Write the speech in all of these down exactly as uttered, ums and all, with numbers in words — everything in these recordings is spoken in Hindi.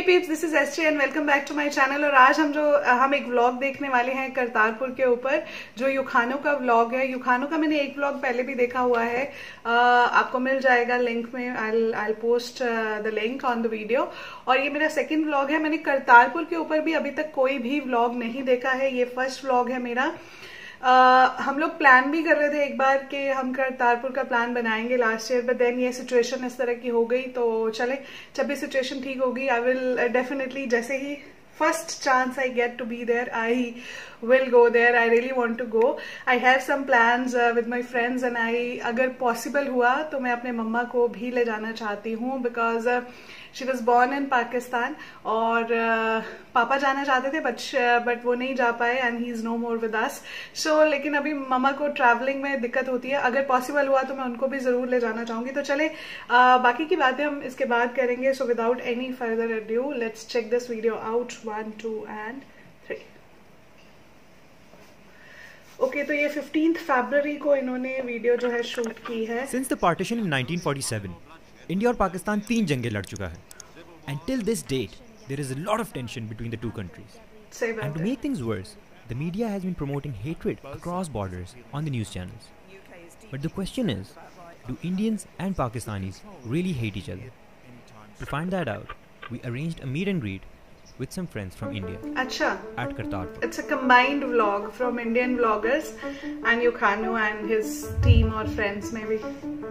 Peeps, this is S J and welcome back to my channel. और आज हम जो हम एक व्लॉग देखने वाले हैं करतारपुर के ऊपर, जो युखानो का व्लॉग है। युखानो का मैंने एक व्लॉग पहले भी देखा हुआ है, uh, आपको मिल जाएगा लिंक में। I I post the link on the video. और ये मेरा सेकंड व्लॉग है। मैंने करतारपुर के ऊपर भी अभी तक कोई भी व्लॉग नहीं देखा है, ये फर्स्ट व्लॉग है मेरा। Uh, हम लोग प्लान भी कर रहे थे एक बार कि हम करतारपुर का प्लान बनाएंगे लास्ट ईयर, बट देन ये सिचुएशन इस तरह की हो गई। तो चले, जब भी सिचुएशन ठीक होगी आई विल डेफिनेटली, जैसे ही first chance I get to be there I will go there. I really want to go. I have some plans with my friends and I, अगर पॉसिबल हुआ तो मैं अपने मम्मा को भी ले जाना चाहती हूँ, because she was born in Pakistan. और uh, पापा जाना चाहते थे बट बट वो नहीं जा पाए and he is no more with us. So लेकिन अभी मम्मा को ट्रैवलिंग में दिक्कत होती है। अगर पॉसिबल हुआ तो मैं उनको भी जरूर ले जाना चाहूंगी। तो चले, uh, बाकी की बातें हम इसके बाद करेंगे। So without any further adieu, let's check this video out. One two and three. Okay, तो ये फिफ्टींथ फरवरी को इन्होंने वीडियो जो है शूट की है। Since the partition in nineteen forty seven, India और पाकिस्तान तीन जंगें लड़ चुका है, and till this date there is a lot of tension between the two countries. And to make things worse, the media has been promoting hatred across borders on the news channels. But the question is, do Indians and Pakistanis really hate each other? To find that out, we arranged a meet and greet with some friends from India. Acha. At Kartarpur. It's a combined vlog from Indian vloggers and Yukhano and his team or friends maybe.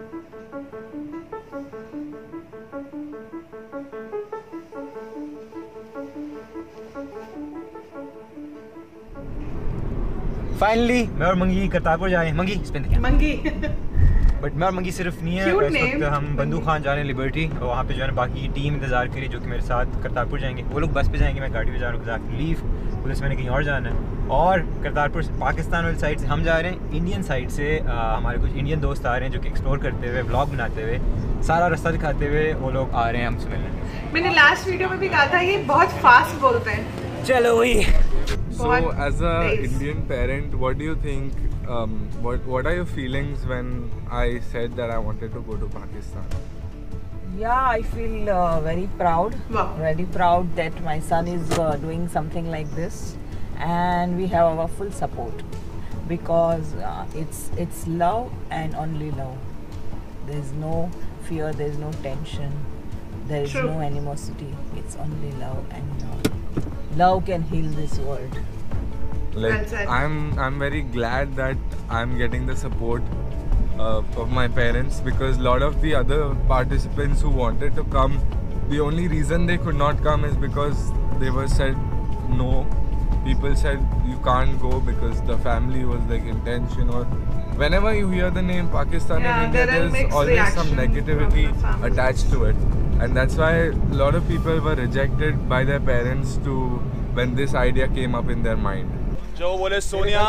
Finally मैं और मंगी करतारपुर जा रहे हैं। मंगी स्पेन क्या मंगी बट मैं और मंगी सिर्फ नहीं है, इस वक्त हम बंदू खान जा रहे हैं लिबर्टी, और वहाँ पे जो है ना बाकी की टीम इंतजार करी जो कि मेरे साथ करतारपुर जाएंगे। वो लोग बस पे जाएंगे, मैं गाड़ी पे जा रहा हूँ। लीव पुलिस मैंने कहीं और जाना है। और करतारपुर पाकिस्तान वाली साइड से हम जा रहे हैं, इंडियन साइड से आ, हमारे कुछ इंडियन दोस्त आ रहे हैं जो कि एक्सप्लोर करते हुए, व्लॉग बनाते हुए, सारा रास्ता दिखाते हुए वो लोग आ रहे हैं हमसे मिलने। मैंने लास्ट वीडियो में भी कहा था ये बहुत फास्ट बोलते हैं। चलो वही। So, as a Indian parent, what do you think? Um, what What are your feelings when I said that I wanted to go to Pakistan? Yeah, I feel uh, very proud. Wow. Very proud that my son is uh, doing something like this, and we have our full support because uh, it's it's love and only love. There is no fear. There is no tension. There is True. no animosity. It's only love and love. Love can heal this world. Like I'm, I'm very glad that I'm getting the support uh, of my parents, because a lot of the other participants who wanted to come, the only reason they could not come is because they were said no. People said you can't go because the family was like in tension, or whenever you hear the name Pakistan yeah, in India, there there's always some negativity attached to it. And that's why a lot of people were rejected by their parents to when this idea came up in their mind. जो बोले सोनिया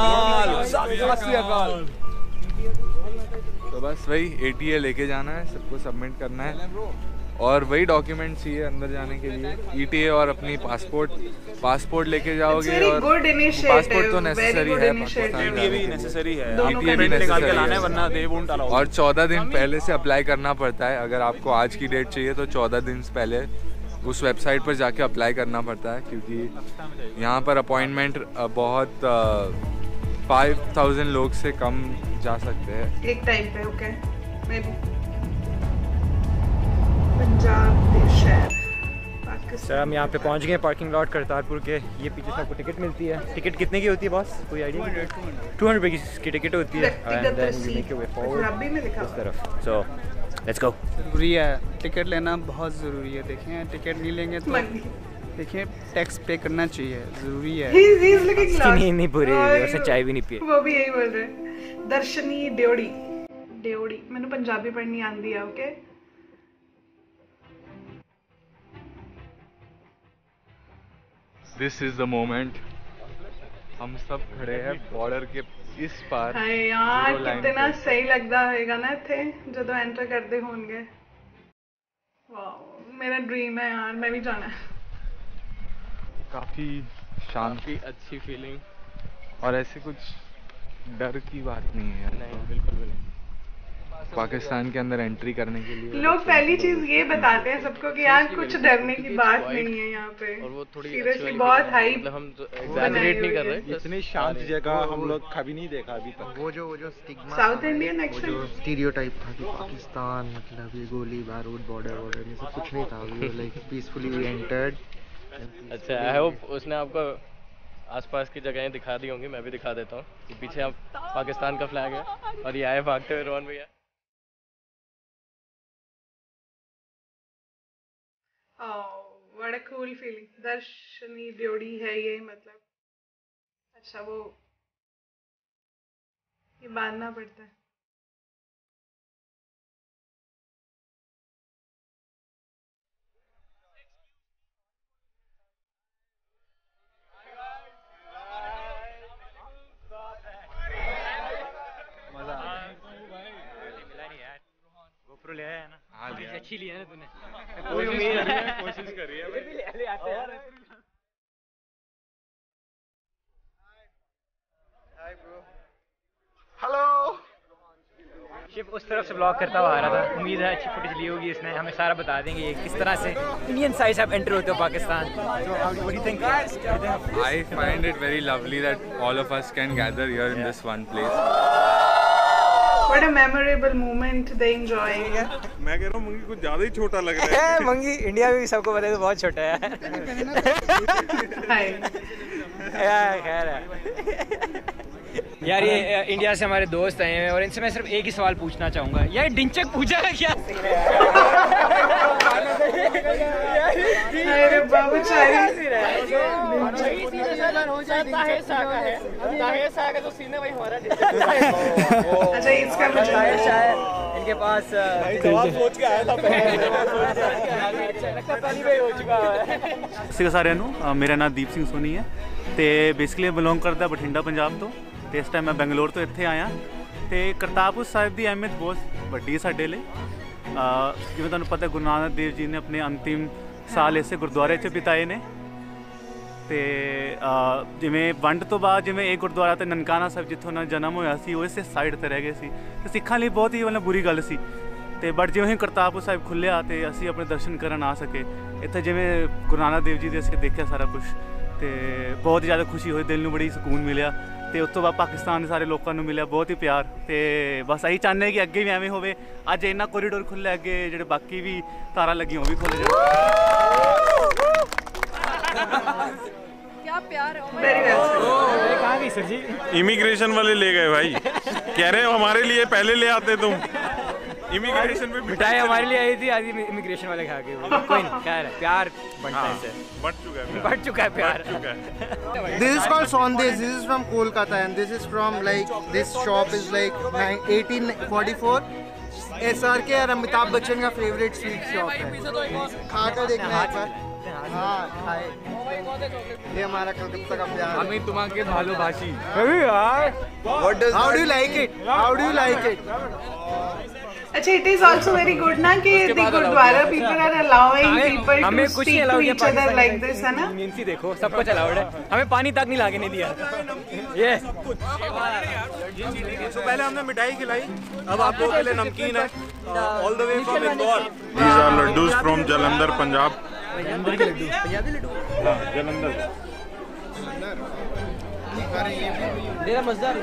तो बस वही A T A लेके जाना है, सबको सबमिट करना है, और वही डॉक्यूमेंट चाहिए अंदर जाने के लिए। E T A और अपनी पासपोर्ट पासपोर्ट लेके जाओगे, और पासपोर्ट तो नेसेसरी है, पाकिस्तान ये भी नेसेसरी है, E T A भी निकाल के लाना है वरना दे वोंट अलाउ। और चौदह दिन पहले से अप्लाई करना पड़ता है। अगर आपको आज की डेट चाहिए तो चौदह दिन पहले उस वेबसाइट पर जाके अप्लाई करना पड़ता है, क्योंकि यहाँ पर अपॉइंटमेंट बहुत फाइव थाउजेंड लोग से कम जा सकते हैं एक टाइम पे। ओके, मे बी पंजाब शहर पाकिस्तान। सर हम यहाँ पे पहुँच गए पार्किंग लॉट करतारपुर के। ये पीछे से आपको टिकट मिलती है। टिकट कितने की होती है बॉस, कोई आइडिया? टू हंड्रेड रुपये की टिकट होती है। इस तरफ। So let's go. ज़रूरी है टिकट लेना, बहुत ज़रूरी है। देखें टिकट नहीं लेंगे तो देखिए टैक्स पे करना चाहिए, ज़रूरी है। He's, he's looking lost. नहीं नहीं पूरी वैसे चाय भी नहीं पी। वो भी यही बोल रहे। दर्शनी ड्योड़ी ड्योड़ी मैंने पंजाबी पढ़नी आंदी है। Okay, this is the moment. हम सब खड़े हैं बॉर्डर के इस पार। हाय यार, कितना सही लगता है ना थे जो एंटर करते होंगे। वाह, मेरा ड्रीम है यार, मैं भी जाना है। काफी शांति, अच्छी फीलिंग, और ऐसे कुछ डर की बात नहीं है। नहीं बिल्कुल भी नहीं। पाकिस्तान के अंदर एंट्री करने के लिए। लोग पहली चीज ये बताते हैं सबको कि यार कुछ डरने की बात नहीं है यहाँ पे, और वो थोड़ी सीरियसली बहुत हाई, मतलब हम एग्जैजरेट नहीं कर रहे, इतनी शांत जगह हम लोग कभी नहीं देखा अभी तक। वो जो वो जो स्टिग्मा साउथ इंडियन वो एक्सेंट, जो स्टीरियोटाइप था कि पाकिस्तान मतलब ये गोली बारूद बॉर्डर वॉर्डर ये सब कुछ नहीं था। We were like peacefully we entered. अच्छा आई होप उसने आपको आसपास की जगहें दिखा दी होंगी, मैं भी दिखा देता हूँ कि पीछे आप पाकिस्तान का फ्लैग है और ये आए भागते हुए रोहन भैया। Oh what a cool feeling. Darshani Deori है ये, मतलब अच्छा वो ये बांधना पड़ता है। ले आया है ना? हाँ लिया। अच्छी लिया ना तूने? कोई उम्मीद नहीं है, कोशिश कर रही है। ले आते हैं। Hi bro. हेलो। शिव उस तरफ से ब्लॉग करता हुआ आ रहा था, उम्मीद है अच्छी फुटेज ली होगी इसने, हमें सारा बता देंगे ये किस तरह से इंडियन साइड आप एंटर होते हो Pakistan. I find it very lovely that all of us can gather here in this one place. What a memorable moment they enjoy. मैं कह रहा हूँ मंगी कुछ ज्यादा ही छोटा लग रहा है। मंगी इंडिया में भी सबको पता है तो बहुत छोटा है। खैर है यार, ये इंडिया से हमारे दोस्त आए हैं और इनसे मैं सिर्फ एक ही सवाल पूछना चाहूँगा। यार डिंचक पूछा है क्या? अरे बाबू चारी अच्छा इसका इनके पास सोच के आया था ਸਤਿ ਸਾਰਿਆਂ ਨੂੰ, ਮੇਰਾ ਨਾਮ ਦੀਪ ਸਿੰਘ ਸੋਨੀ ਹੈ ਤੇ ਬੇਸਿਕਲੀ ਬਿਲੋਂਗ ਕਰਦਾ ਬਠਿੰਡਾ ਪੰਜਾਬ ਤੋਂ ਤੇ ਇਸ ਟਾਈਮ ਮੈਂ ਬੰਗਲੌਰ ਤੋਂ ਇੱਥੇ ਆਇਆ ਤੇ ਕਰਤਾਰਪੁਰ ਸਾਹਿਬ ਦੀ ਅਹਿਮੀਅਤ ਬਹੁਤ ਵੱਡੀ ਹੈ ਸਾਡੇ ਲਈ। ਜਿਵੇਂ ਤੁਹਾਨੂੰ ਪਤਾ ਗੁਰੂ ਨਾਨਕ ਦੇਵ ਜੀ ਨੇ ਆਪਣੇ ਅੰਤਿਮ ਸਾਲ ਇਸੇ ਗੁਰਦੁਆਰੇ 'ਚ ਬਿਤਾਏ ਨੇ ਤੇ ਜਿਵੇਂ ਵੰਡ ਤੋਂ ਬਾਅਦ ਜਿਵੇਂ ਇਹ ਗੁਰਦੁਆਰਾ ਤੇ ਨਨਕਾਣਾ ਸਾਹਿਬ ਜਿੱਥੋਂ ਉਹਨਾਂ ਦਾ ਜਨਮ ਹੋਇਆ ਸੀ ਉਹ ਇਸੇ ਸਾਈਡ ਤੇ ਰਹਿ ਗਏ ਸੀ ਤੇ ਸਿੱਖਾਂ ਲਈ ਬਹੁਤ ਹੀ ਮਤਲਬ ਬੁਰੀ ਗੱਲ ਸੀ। ਤੇ ਬਟ ਜਿਵੇਂ ਹੀ ਕਰਤਾਰਪੁਰ ਸਾਹਿਬ ਖੁੱਲ੍ਹਿਆ ਤੇ ਅਸੀਂ ਆਪਣੇ ਦਰਸ਼ਨ ਕਰਨ ਆ ਸਕੇ ਇੱਥੇ, ਜਿਵੇਂ ਗੁਰੂ ਨਾਨਕ ਦੇਵ ਜੀ ਦੇ ਅਸੀਂ ਦੇਖਿਆ ਸਾਰਾ ਕੁਛ ਤੇ ਬਹੁਤ ਹੀ ਜ਼ਿਆਦਾ ਖੁਸ਼ੀ ਹੋਈ, ਦਿਲ ਨੂੰ ਬੜੀ ਸਕੂਨ ਮਿਲਿਆ ਤੇ ਉਸ ਤੋਂ ਬਾਅਦ ਪਾਕਿਸਤਾਨ ਦੇ ਸਾਰੇ ਲੋਕਾਂ ਨੂੰ ਮਿਲਿਆ ਬਹੁਤ ਹੀ ਪਿਆਰ ਤੇ ਬਸ ਇਹੀ ਚਾਹੁੰਦੇ ਕਿ ਅੱਗੇ ਵੀ ਐਵੇਂ ਹੋਵੇ। ਅੱਜ ਇੰਨਾ ਕੋਰੀਡੋਰ ਖੁੱਲ੍ਹਿਆ, ਅੱਗੇ ਜਿਹੜੇ ਬਾਕੀ ਵੀ ਤਾਰਾਂ ਲੱਗੀਆਂ ਉਹ ਵੀ ਖੁੱਲ੍ਹ ਜਾਣ। क्या प्यार है। कहाँ गई सर जी? इमिग्रेशन वाले ले गए भाई, कह रहे हो हमारे लिए पहले ले आते तुम। इमिग्रेशन में मिठाई हमारे लिए आई थी, आधी इमिग्रेशन वाले खा गए। कोई नहीं, खैर है, प्यार बढ़ता है, बढ़ चुका है, बढ़ चुका है प्यार। This is called Sondes. This is from Kolkata and this is from like this shop is like eighteen forty-four. S R K और अमिताभ बच्चन का फेवरेट स्वीट शॉप है, खा कर देखना एक बार। हाँ खाए, ये हमारा कलकत्ता का प्यार। हमें तुम्हारे भालोबाशी। What does? How do you like it? How do you like it? अच्छा, it is also very good ना कि the gurdwara people are allowing people to speak to each other like this, है ना? मीन्सी देखो सब कुछ अलाउड है, हमें पानी तक नहीं लाके नहीं दिया। ये तो पहले हमने मिठाई खिलाई, अब आप लोगों के लिए नमकीन है, all the way from Indore. These are laddus from Jalandhar, Punjab. Punjabi laddu, Punjabi laddu. हाँ, जालंधर। मेरा मजेदार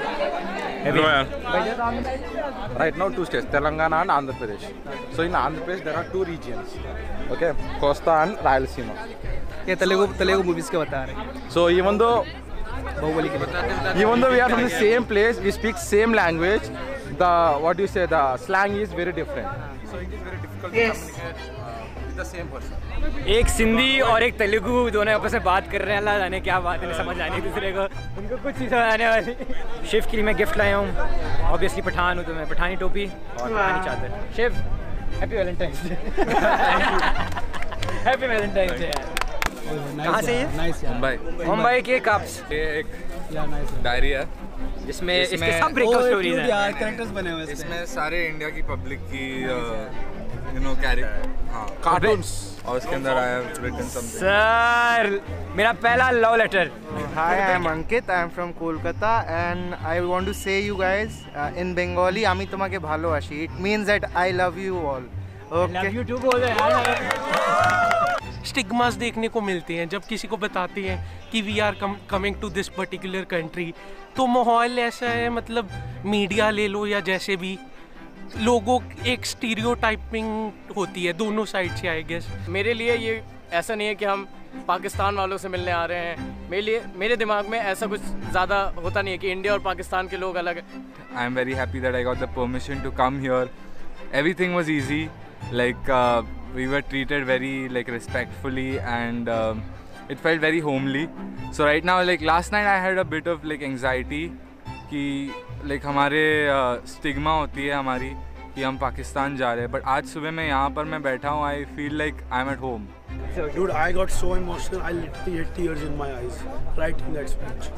Right now two states, Telangana and Andhra Pradesh. So in Andhra Pradesh there are two regions, okay, Costa and Rayalaseema. ये तेलुगु तेलुगु मूवीज के बता रहे हैं। So even though बाहुबली के even though we are from the same place, we speak same language, the what do you say, the slang is very different. So it is very difficult to communicate with the same person. एक सिंधी और एक तेलुगु दोनों आपस में बात कर रहे हैं, अल्लाह जाने क्या बात है, समझ आने दूसरे को, उनको कुछ चीज़ आने वाली। शिव के लिए मैं गिफ्ट लाया हूँ, ऑब्वियसली पठान हूँ तो मैं पठानी टोपी और पठानी चादर। Shiv happy Valentine's day. Happy Valentine's day. कहाँ से ये? मुंबई। मुंबई के कप्स। ये एक डायरी है जिसमें इसके सब ब्रेकअप स्टोरीज हैं, कैरेक्टर्स बने हुए हैं। इसमें सारे इंडिया की पब्लिक की you know carry हाँ cartoons और उसके अंदर I have written something. Sir, मेरा पहला love letter. Hi, I am Ankit. I am from Kolkata and I want to say you guys uh, in Bengali আমি তোমাকে ভালোবাসি. It means that I love you all. Okay. I love you too बोल रहे हैं. स्टिग्मास देखने को मिलते हैं जब किसी को बताते हैं कि we are coming to this particular country, तो माहौल ऐसा है, मतलब मीडिया ले लो या जैसे भी लोगों एक स्टीरियोटाइपिंग होती है दोनों साइड से आई गेस। मेरे लिए ये ऐसा नहीं है कि हम पाकिस्तान वालों से मिलने आ रहे हैं, मेरे लिए मेरे दिमाग में ऐसा कुछ ज़्यादा होता नहीं है कि इंडिया और पाकिस्तान के लोग अलग हैं। I am very happy that I got the permission to come here. Everything was easy, like we were treated very like respectfully and um, it felt very homely. So right now, like last night I had a bit of like anxiety कि like हमारे uh, stigma होती है हमारी कि हम पाकिस्तान जा रहे हैं, but आज सुबह मैं यहाँ पर मैं बैठा हूँ, I feel like I'm at home. Dude, I got so emotional, I literally had tears in my eyes writing that speech.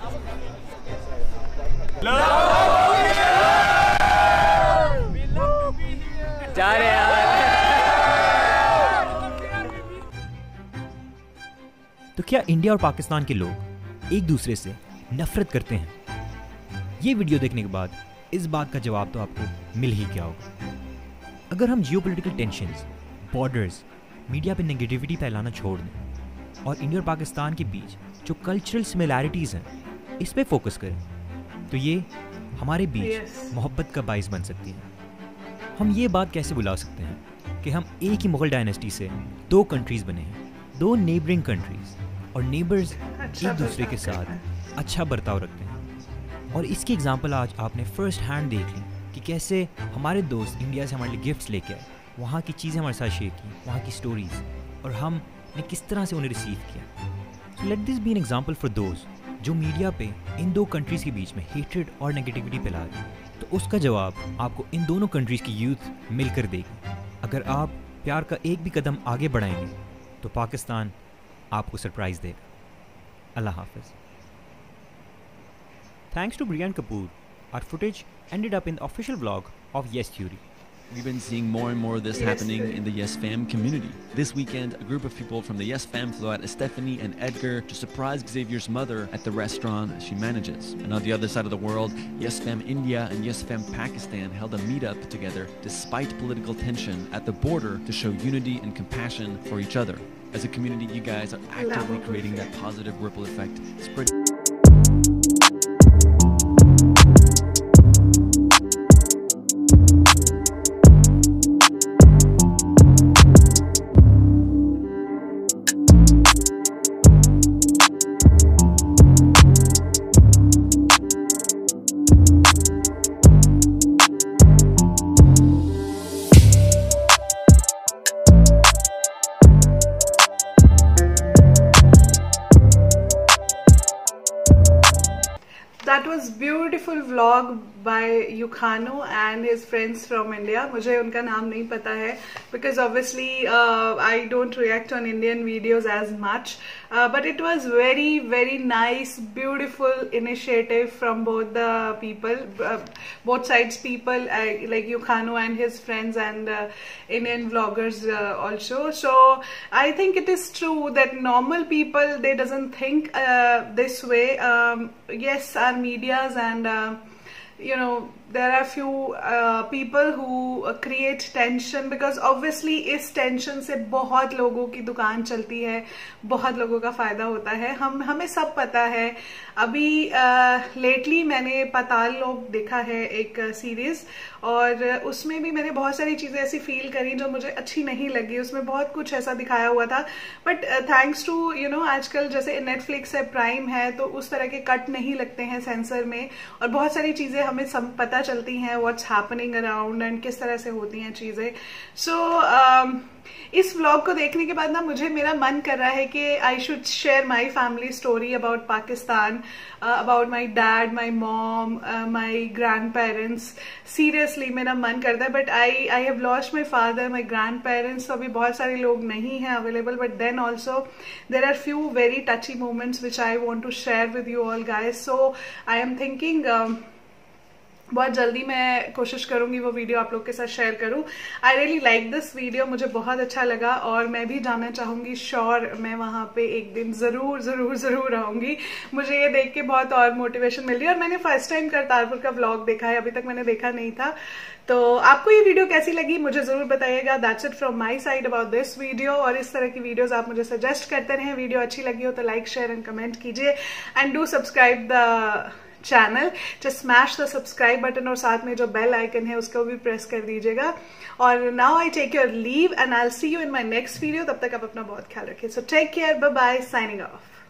जा रहे हैं तो क्या इंडिया और पाकिस्तान के लोग एक दूसरे से नफरत करते हैं? ये वीडियो देखने के बाद इस बात का जवाब तो आपको मिल ही गया होगा. अगर हम जियोपॉलिटिकल टेंशंस, बॉर्डर्स, मीडिया पे नेगेटिविटी फैलाना छोड़ दें और इंडिया और पाकिस्तान के बीच जो कल्चरल सिमिलैरिटीज़ हैं इस पे फोकस करें तो ये हमारे बीच मोहब्बत का बाइस बन सकती है. हम ये बात कैसे भुला सकते हैं कि हम एक ही मुगल डायनेस्टी से दो कंट्रीज़ बने हैं, दो नेबरिंग कंट्रीज़, और नेबर्स एक दूसरे के साथ अच्छा बर्ताव रखते हैं. और इसकी एग्जांपल आज आपने फर्स्ट हैंड देख ली कि कैसे हमारे दोस्त इंडिया से हमारे लिए गिफ्ट्स लेके आए, वहाँ की चीज़ें हमारे साथ शेयर की, वहाँ की स्टोरीज़, और हमने किस तरह से उन्हें रिसीव किया. So let this be an example for those जो मीडिया पे इन दो कंट्रीज़ के बीच में हेट्रेड और नेगेटिविटी फैला रहे हैं. तो उसका जवाब आपको इन दोनों कंट्रीज़ की यूथ मिलकर देगी. अगर आप प्यार का एक भी कदम आगे बढ़ाएंगे तो पाकिस्तान आपको सरप्राइज देगा. अल्लाह हाफिज. Thanks to Brian Kapoor, our footage ended up in the official vlog of Yes Theory. We've been seeing more and more of this yes, happening sir. in the Yes Fam community. This weekend, a group of people from the Yes Fam flew out Stephanie and Edgar to surprise Xavier's mother at the restaurant she manages. And on the other side of the world, Yes Fam India and Yes Fam Pakistan held a meetup together despite political tension at the border to show unity and compassion for each other. As a community, you guys are actively creating that positive ripple effect. Spread That was beautiful vlog by Yukhano and his friends from India. मुझे उनका नाम नहीं पता है because obviously uh, I don't react on Indian videos as much. Uh, but it was very very nice, beautiful initiative from both the people, uh, both sides people, uh, like Yukhano and his friends and uh, Indian vloggers uh, also. So I think it is true that normal people, they doesn't think uh, this way. Um, yes, our medias and uh, you know, there are few uh, people who uh, create tension because obviously इस tension से बहुत लोगों की दुकान चलती है, बहुत लोगों का फायदा होता है. हम हमें सब पता है. अभी लेटली uh, मैंने पाताल लोक देखा है एक सीरीज uh, और उसमें भी मैंने बहुत सारी चीज़ें ऐसी फील करी जो मुझे अच्छी नहीं लगी. उसमें बहुत कुछ ऐसा दिखाया हुआ था but thanks to you know आजकल जैसे नेटफ्लिक्स है, प्राइम है, तो उस तरह के कट नहीं लगते हैं सेंसर में और बहुत सारी चीज़ें हमें सब पता चलती हैं व्हाट्स हैपनिंग अराउंड एंड किस तरह से होती हैं चीज़ें. सो so, um, इस व्लॉग को देखने के बाद ना मुझे मेरा मन कर रहा है कि I should share my family story about Pakistan, about my dad, my mom, my grandparents. Seriously मेरा मन करता है but I I have lost my father, my grandparents. तो अभी बहुत सारे लोग नहीं हैं available but then also there are few very touchy moments which I want to share with you all guys. So I am thinking बहुत जल्दी मैं कोशिश करूंगी वो वीडियो आप लोग के साथ शेयर करूं। I really like this video, मुझे बहुत अच्छा लगा और मैं भी जाना चाहूंगी। श्योर मैं वहां पे एक दिन जरूर जरूर जरूर रहूंगी। मुझे ये देख के बहुत और मोटिवेशन मिल रही है और मैंने फर्स्ट टाइम करतारपुर का व्लॉग देखा है, अभी तक मैंने देखा नहीं था। तो आपको ये वीडियो कैसी लगी मुझे जरूर बताइएगा। That's it from my side about this video. और इस तरह की वीडियोस आप मुझे सजेस्ट करते रहें। वीडियो अच्छी लगी हो तो लाइक शेयर एंड कमेंट कीजिए and do subscribe the channel, just smash the subscribe button और साथ में जो बेल आइकन है उसको भी प्रेस कर दीजिएगा। और now I take your leave and I will see you in my next video. तब तक आप अपना बहुत ख्याल रखिए। So take care, bye bye, signing of.